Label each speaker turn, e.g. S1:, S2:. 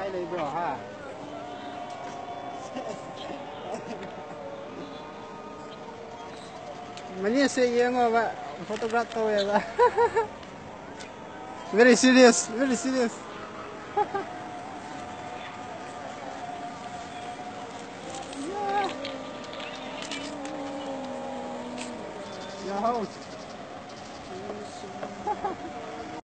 S1: cái libro ha. Mani say yung ba photograph to ba. Very serious, very serious. Yeah. Your house.